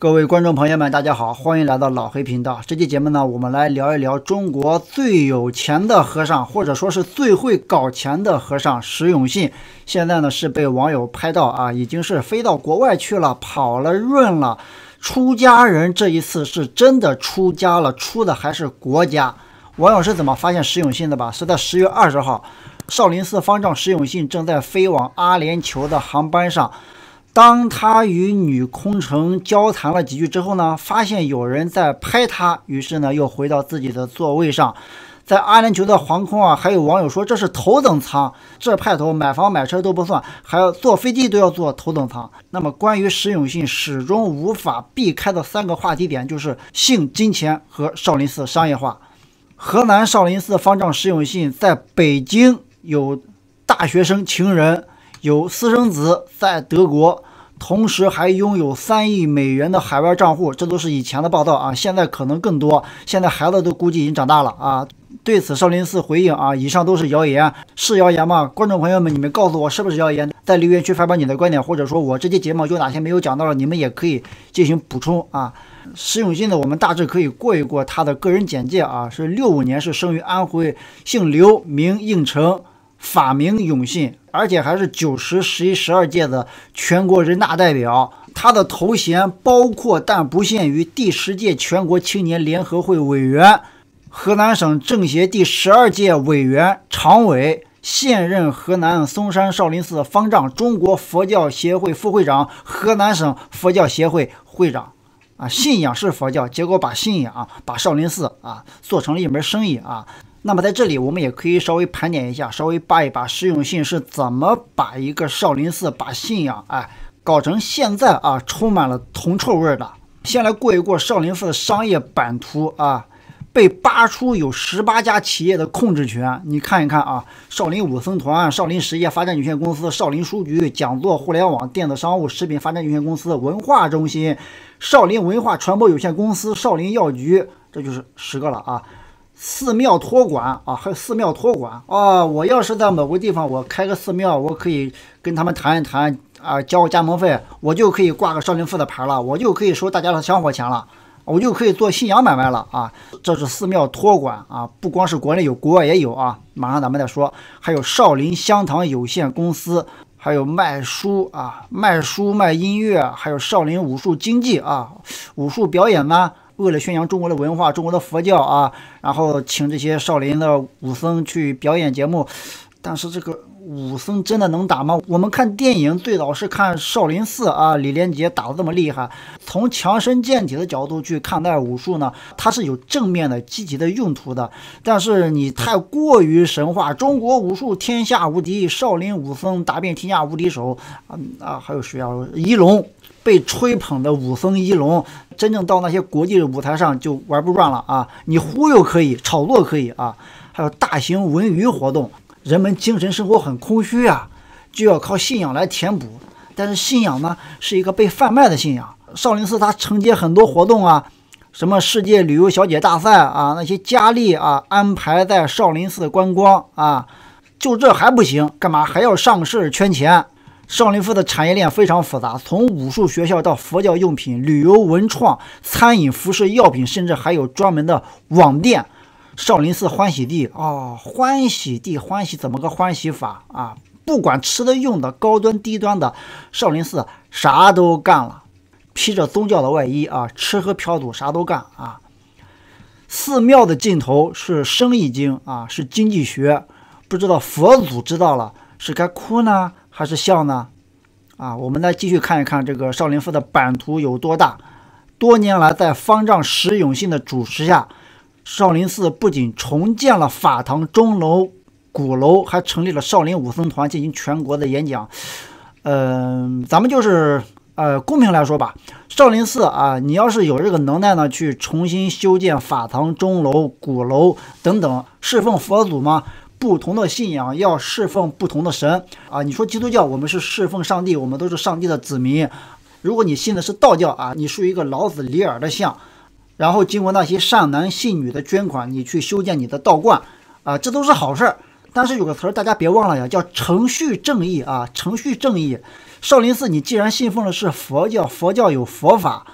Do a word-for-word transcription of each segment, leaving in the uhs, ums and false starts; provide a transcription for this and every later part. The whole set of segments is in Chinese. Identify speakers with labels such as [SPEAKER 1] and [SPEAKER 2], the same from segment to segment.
[SPEAKER 1] 各位观众朋友们，大家好，欢迎来到老黑频道。这期节目呢，我们来聊一聊中国最有钱的和尚，或者说是最会搞钱的和尚石永信。现在呢是被网友拍到啊，已经是飞到国外去了，跑了润了。出家人这一次是真的出家了，出的还是国家。网友是怎么发现石永信的吧？是在十月二十号，少林寺方丈石永信正在飞往阿联酋的航班上。当他与女空乘交谈了几句之后呢，发现有人在拍他，于是呢又回到自己的座位上。在阿联酋的航空啊，还有网友说这是头等舱，这派头买房买车都不算，还要坐飞机都要坐头等舱。那么关于石永信始终无法避开的三个话题点，就是性、金钱和少林寺商业化。河南少林寺方丈石永信在北京有大学生情人，有私生子在德国，同时还拥有三亿美元的海外账户，这都是以前的报道啊，现在可能更多。现在孩子都估计已经长大了啊。对此，少林寺回应啊，以上都是谣言，是谣言吗？观众朋友们，你们告诉我是不是谣言？在留言区发表你的观点，或者说我这期节目有哪些没有讲到的，你们也可以进行补充啊。石永信呢，我们大致可以过一过他的个人简介啊，是六五年是生于安徽，姓刘，名应成，法名永信，而且还是九十、十一、十二届的全国人大代表。他的头衔包括但不限于第十届全国青年联合会委员、河南省政协第十二届委员、常委，现任河南嵩山少林寺方丈，中国佛教协会副会长，河南省佛教协会会长。啊，信仰是佛教，结果把信仰、把少林寺啊做成了一门生意啊。那么在这里我们也可以稍微盘点一下，稍微扒一扒石永信是怎么把一个少林寺、把信仰哎搞成现在啊充满了铜臭味的。先来过一过少林寺的商业版图啊，被扒出有十八家企业的控制权。你看一看啊，少林武僧团、少林实业发展有限公司、少林书局、讲座互联网、电子商务、食品发展有限公司、文化中心、少林文化传播有限公司、少林药局，这就是十个了啊。寺庙托管啊，还有寺庙托管啊！我要是在某个地方我开个寺庙，我可以跟他们谈一谈啊，交个加盟费，我就可以挂个少林寺的牌了，我就可以收大家的香火钱了，我就可以做信仰买卖了啊！这是寺庙托管啊，不光是国内有，国外也有啊。马上咱们再说，还有少林香堂有限公司，还有卖书啊，卖书卖音乐，还有少林武术经济啊，武术表演呢。为了宣扬中国的文化、中国的佛教啊，然后请这些少林的武僧去表演节目，但是这个武僧真的能打吗？我们看电影最早是看少林寺啊，李连杰打得这么厉害。从强身健体的角度去看待武术呢，它是有正面的、积极的用途的。但是你太过于神话，中国武术天下无敌，少林武僧打遍天下无敌手啊啊，还有谁啊？仪龙。被吹捧的武僧仪龙，真正到那些国际的舞台上就玩不转了啊！你忽悠可以，炒作可以啊，还有大型文娱活动，人们精神生活很空虚啊，就要靠信仰来填补。但是信仰呢，是一个被贩卖的信仰。少林寺它承接很多活动啊，什么世界旅游小姐大赛啊，那些佳丽啊，安排在少林寺观光啊，就这还不行，干嘛还要上市圈钱？少林寺的产业链非常复杂，从武术学校到佛教用品、旅游文创、餐饮、服饰、药品，甚至还有专门的网店。少林寺欢喜地哦，欢喜地欢喜怎么个欢喜法啊？不管吃的用的，高端低端的，少林寺啥都干了，披着宗教的外衣啊，吃喝嫖赌啥都干啊。寺庙的尽头是生意经啊，是经济学，不知道佛祖知道了是该哭呢？还是笑呢？啊，我们来继续看一看这个少林寺的版图有多大。多年来，在方丈石永信的主持下，少林寺不仅重建了法堂、钟楼、鼓楼，还成立了少林武僧团进行全国的演讲。嗯、呃，咱们就是呃公平来说吧，少林寺啊，你要是有这个能耐呢，去重新修建法堂、钟楼、鼓楼等等，侍奉佛祖吗？不同的信仰要侍奉不同的神啊！你说基督教，我们是侍奉上帝，我们都是上帝的子民。如果你信的是道教啊，你属于一个老子李耳的像，然后经过那些善男信女的捐款，你去修建你的道观啊，这都是好事儿。但是有个词儿大家别忘了呀，叫程序正义啊，程序正义。少林寺你既然信奉的是佛教，佛教有佛法，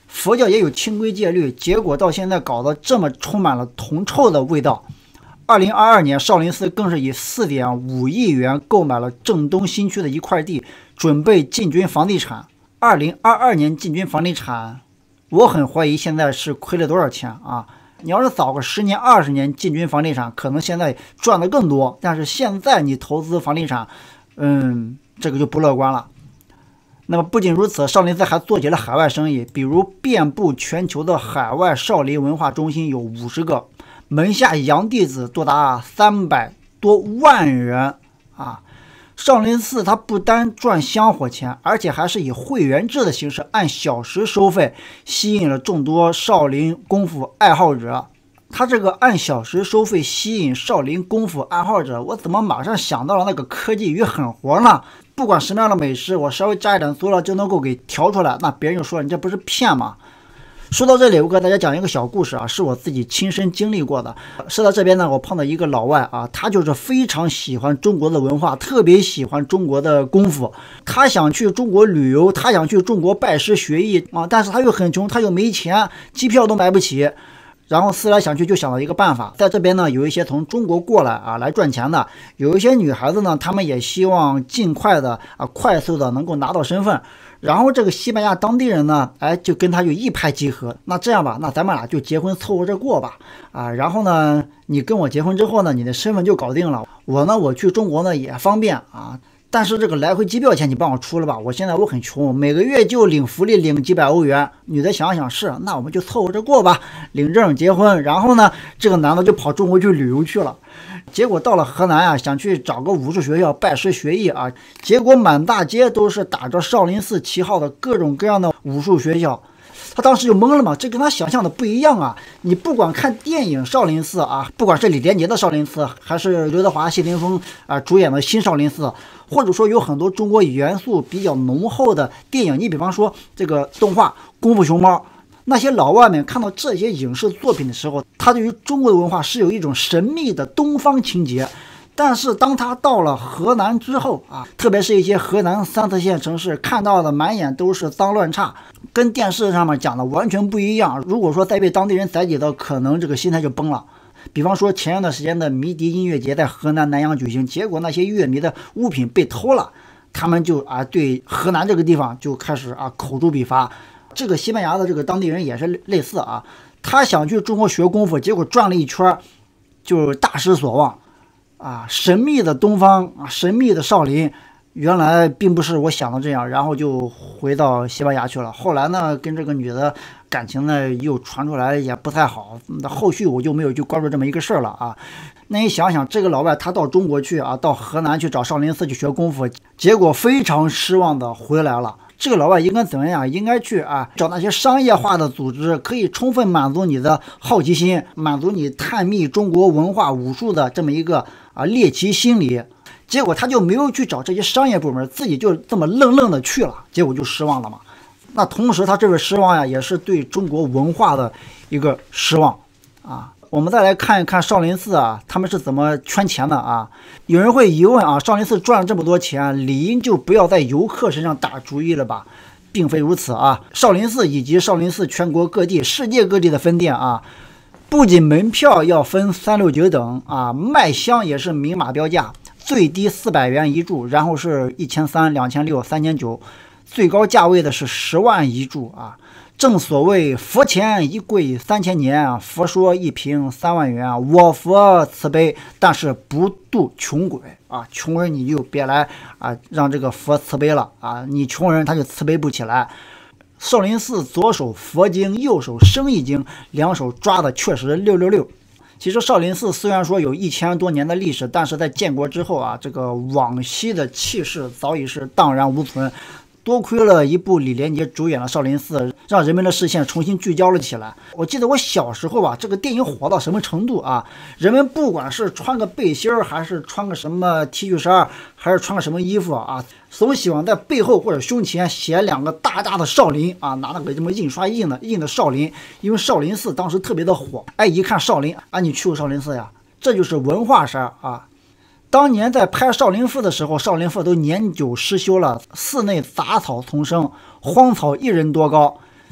[SPEAKER 1] 佛教也有清规戒律，结果到现在搞得这么充满了铜臭的味道。二零二二年，少林寺更是以 四点五亿元购买了正东新区的一块地，准备进军房地产。二零二二年进军房地产，我很怀疑现在是亏了多少钱啊！你要是早个十年、二十年进军房地产，可能现在赚的更多。但是现在你投资房地产，嗯，这个就不乐观了。那么不仅如此，少林寺还做起了海外生意，比如遍布全球的海外少林文化中心有五十个。门下洋弟子多达三百多万人啊！少林寺它不单赚香火钱，而且还是以会员制的形式按小时收费，吸引了众多少林功夫爱好者。它这个按小时收费吸引少林功夫爱好者，我怎么马上想到了那个科技与狠活呢？不管什么样的美食，我稍微加一点佐料就能够给调出来，那别人就说你这不是骗吗？说到这里，我给大家讲一个小故事啊，是我自己亲身经历过的。是在这边呢，我碰到一个老外啊，他就是非常喜欢中国的文化，特别喜欢中国的功夫。他想去中国旅游，他想去中国拜师学艺啊，但是他又很穷，他又没钱，机票都买不起。然后思来想去，就想到一个办法，在这边呢，有一些从中国过来啊来赚钱的，有一些女孩子呢，她们也希望尽快的啊快速的能够拿到身份。然后这个西班牙当地人呢，哎，就跟他就一拍即合。那这样吧，那咱们俩就结婚凑合着过吧，啊，然后呢，你跟我结婚之后呢，你的身份就搞定了。我呢，我去中国呢也方便啊，但是这个来回机票钱你帮我出了吧？我现在我很穷，每个月就领福利，领几百欧元。女的想想是，那我们就凑合着过吧，领证结婚。然后呢，这个男的就跑中国去旅游去了。结果到了河南啊，想去找个武术学校拜师学艺啊，结果满大街都是打着少林寺旗号的各种各样的武术学校。他当时就懵了嘛，这跟他想象的不一样啊！你不管看电影少林寺啊，不管是李连杰的少林寺，还是刘德华、谢霆锋啊主演的新少林寺，或者说有很多中国元素比较浓厚的电影，你比方说这个动画《功夫熊猫》。那些老外们看到这些影视作品的时候，他对于中国的文化是有一种神秘的东方情结。但是当他到了河南之后啊，特别是一些河南三四线城市，看到的满眼都是脏乱差，跟电视上面讲的完全不一样。如果说再被当地人宰解到，可能这个心态就崩了。比方说前一段时间的迷笛音乐节在河南南阳举行，结果那些乐迷的物品被偷了，他们就啊对河南这个地方就开始啊口诛笔伐。这个西班牙的这个当地人也是类似啊，他想去中国学功夫，结果转了一圈就大失所望啊！神秘的东方啊，神秘的少林，原来并不是我想的这样，然后就回到西班牙去了。后来呢，跟这个女的感情呢又传出来也不太好，那后续我就没有去关注这么一个事儿了啊。那你想想，这个老外他到中国去啊，到河南去找少林寺去学功夫，结果非常失望的回来了。这个老外应该怎么样？应该去啊找那些商业化的组织，可以充分满足你的好奇心，满足你探秘中国文化武术的这么一个啊猎奇心理。结果他就没有去找这些商业部门，自己就这么愣愣的去了，结果就失望了嘛。那同时他这份失望呀，也是对中国文化的一个失望啊。我们再来看一看少林寺啊，他们是怎么圈钱的啊？有人会疑问啊，少林寺赚了这么多钱，理应就不要在游客身上打主意了吧？并非如此啊！少林寺以及少林寺全国各地、世界各地的分店啊，不仅门票要分三六九等啊，卖香也是明码标价，最低四百元一注，然后是一千三、两千六、三千九，最高价位的是十万一注啊。正所谓佛前一跪三千年，佛说一瓶三万元。我佛慈悲，但是不渡穷鬼啊！穷人你就别来啊，让这个佛慈悲了啊！你穷人他就慈悲不起来。少林寺左手佛经，右手生意经，两手抓的确实六六六。其实少林寺虽然说有一千多年的历史，但是在建国之后啊，这个往昔的气势早已是荡然无存。多亏了一部李连杰主演的少林寺，让人们的视线重新聚焦了起来。我记得我小时候吧，这个电影火到什么程度啊？人们不管是穿个背心儿，还是穿个什么 T 恤衫，还是穿个什么衣服啊，总喜欢在背后或者胸前写两个大大的少林啊，拿那个什么印刷印的印的少林，因为少林寺当时特别的火。哎，一看少林啊，你去过少林寺呀？这就是文化衫啊。当年在拍少林寺的时候，少林寺都年久失修了，寺内杂草丛生，荒草一人多高。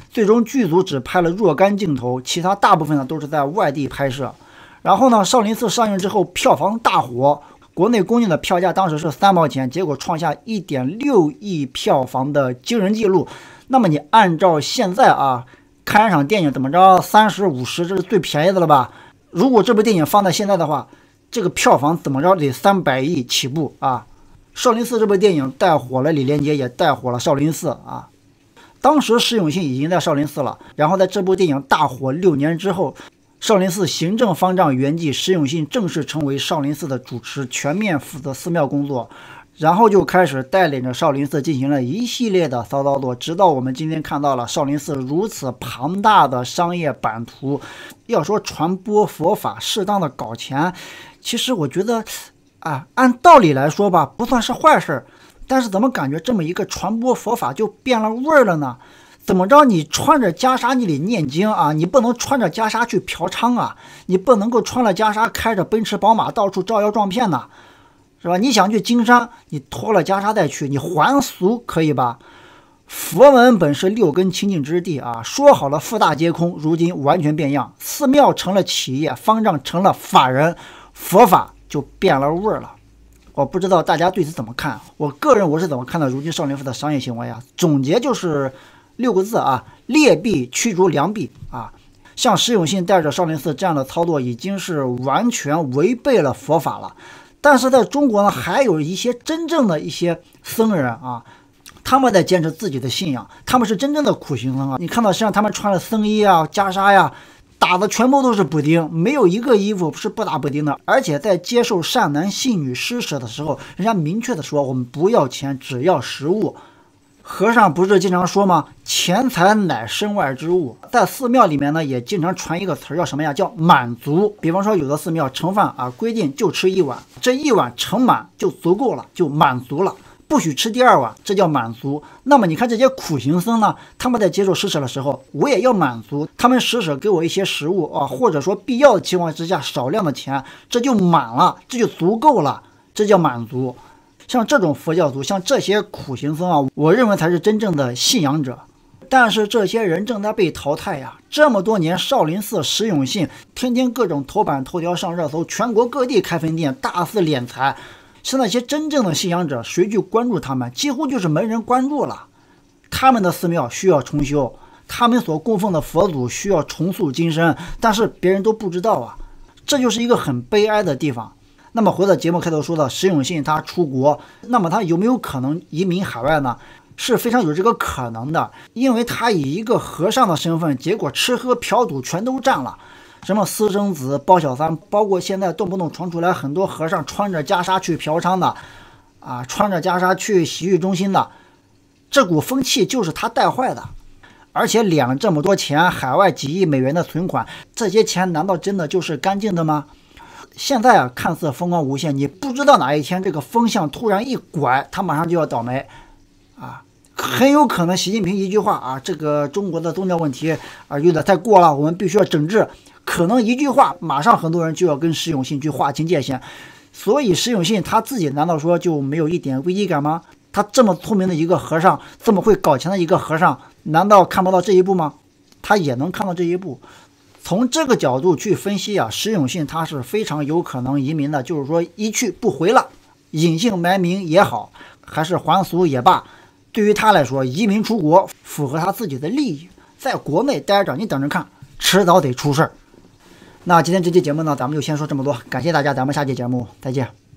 [SPEAKER 1] 最终剧组只拍了若干镜头，其他大部分呢都是在外地拍摄。然后呢，少林寺上映之后票房大火，国内公映的票价当时是三毛钱，结果创下 一点六亿票房的惊人纪录。那么你按照现在啊，看一场电影怎么着三十五十，这是最便宜的了吧？如果这部电影放在现在的话，这个票房怎么着得三百亿起步啊！少林寺这部电影带火了李连杰，也带火了少林寺啊。当时石永信已经在少林寺了，然后在这部电影大火六年之后，少林寺行政方丈圆寂，石永信正式成为少林寺的主持，全面负责寺庙工作。然后就开始带领着少林寺进行了一系列的骚操作，直到我们今天看到了少林寺如此庞大的商业版图。要说传播佛法适当的搞钱，其实我觉得啊，按道理来说吧，不算是坏事，但是怎么感觉这么一个传播佛法就变了味儿了呢？怎么着，你穿着袈裟你得念经啊，你不能穿着袈裟去嫖娼啊，你不能够穿了袈裟开着奔驰宝马到处招摇撞骗呐，是吧？你想去金山，你脱了袈裟再去，你还俗可以吧？佛门本是六根清净之地啊，说好了四大皆空，如今完全变样，寺庙成了企业，方丈成了法人，佛法就变了味儿了。我不知道大家对此怎么看？我个人我是怎么看的如今少林寺的商业行为啊？总结就是六个字啊：劣币驱逐良币啊！像石永信带着少林寺这样的操作，已经是完全违背了佛法了。但是在中国呢，还有一些真正的一些僧人啊，他们在坚持自己的信仰，他们是真正的苦行僧啊！你看到身上他们穿的僧衣啊、袈裟呀，打的全部都是补丁，没有一个衣服是不打补丁的。而且在接受善男信女施舍的时候，人家明确的说，我们不要钱，只要食物。和尚不是经常说吗？钱财乃身外之物。在寺庙里面呢，也经常传一个词儿，叫什么呀？叫满足。比方说，有的寺庙盛饭啊，规定就吃一碗，这一碗盛满就足够了，就满足了，不许吃第二碗，这叫满足。那么你看这些苦行僧呢，他们在接受施舍的时候，我也要满足，他们施舍给我一些食物啊，或者说必要的情况之下少量的钱，这就满了，这就足够了，这叫满足。像这种佛教徒，像这些苦行僧啊，我认为才是真正的信仰者。但是这些人正在被淘汰呀！这么多年，少林寺石永信天天各种头版头条上热搜，全国各地开分店，大肆敛财。是那些真正的信仰者，谁去关注他们？几乎就是没人关注了。他们的寺庙需要重修，他们所供奉的佛祖需要重塑金身，但是别人都不知道啊！这就是一个很悲哀的地方。那么回到节目开头说的，石永信他出国，那么他有没有可能移民海外呢？是非常有这个可能的，因为他以一个和尚的身份，结果吃喝嫖赌全都占了，什么私生子、包小三，包括现在动不动传出来很多和尚穿着袈裟去嫖娼的，啊，穿着袈裟去洗浴中心的，这股风气就是他带坏的。而且敛了这么多钱，海外几亿美元的存款，这些钱难道真的就是干净的吗？现在啊，看似风光无限，你不知道哪一天这个风向突然一拐，他马上就要倒霉啊！很有可能习近平一句话啊，这个中国的宗教问题啊有点太过了，我们必须要整治。可能一句话，马上很多人就要跟石永信去划清界限。所以石永信他自己难道说就没有一点危机感吗？他这么聪明的一个和尚，这么会搞钱的一个和尚，难道看不到这一步吗？他也能看到这一步。从这个角度去分析啊，石永信他是非常有可能移民的，就是说一去不回了，隐姓埋名也好，还是还俗也罢，对于他来说，移民出国符合他自己的利益，在国内待着，你等着看，迟早得出事儿。那今天这期节目呢，咱们就先说这么多，感谢大家，咱们下期节目再见。